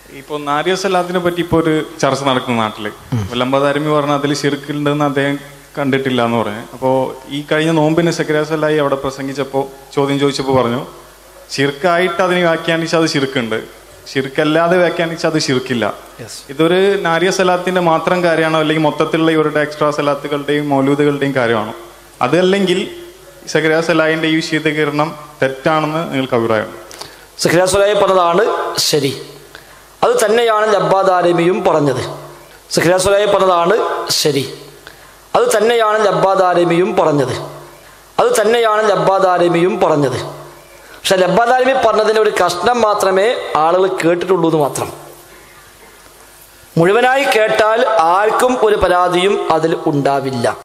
ഇപ്പോൾ നാരിയ സലാത്തിനെ പറ്റി ഇപ്പോൾ ഒരു ചർച്ച നടക്കുന്ന നാട്ടില്. ലംബാദാരിമി പറഞ്ഞാൽ അതിൽ ശിർക്കുണ്ടെന്ന് അദ്ദേഹം കണ്ടിട്ടില്ല എന്ന് പറഞ്ഞു. അപ്പോൾ ഈ കഴിഞ്ഞ നോമ്പിന് സക്കറിയ സലായി അവിടെ പ്രസംഗിച്ചപ്പോൾ ചോദ്യം ചോദിച്ചപ്പോൾ പറഞ്ഞു, ശിർക്കായിട്ട് അതിന് വ്യാഖ്യാനിച്ചാൽ അത് ശിർക്കുണ്ട്, ശിർക്കല്ലാതെ വ്യാഖ്യാനിച്ചാൽ അത് ശിർക്കില്ല. ഇതൊരു നാരിയ സലാത്തിന്റെ മാത്രം കാര്യമാണോ, അല്ലെങ്കിൽ മൊത്തത്തിലുള്ള ഇവരുടെ എക്സ്ട്രാ സലാത്തുകളുടെയും മൗലൂദുകളുടെയും കാര്യമാണോ? അതല്ലെങ്കിൽ സക്കറിയ സലാഹിന്റെ ഈ വിശദീകരണം തെറ്റാണെന്ന് നിങ്ങൾക്ക് അഭിപ്രായം? സക്കറിയ സലാഹി പറഞ്ഞതാണ് ശരി. അത് തന്നെയാണ് ലബ്ബാദാരിമിയും പറഞ്ഞത്. സക്കറിയ സലാഹി പറഞ്ഞതാണ് ശരി. അത് തന്നെയാണ് ലബ്ബാദാരിമിയും പറഞ്ഞത്. അത് തന്നെയാണ് ലബ്ബാദാരിമിയും പറഞ്ഞത്. പക്ഷെ ലബ്ബാദാരിമി പറഞ്ഞതിൻ്റെ ഒരു കഷ്ണം മാത്രമേ ആളുകൾ കേട്ടിട്ടുള്ളൂ എന്ന് മാത്രം. മുഴുവനായി കേട്ടാൽ ആർക്കും ഒരു പരാതിയും അതിൽ ഉണ്ടാവില്ല.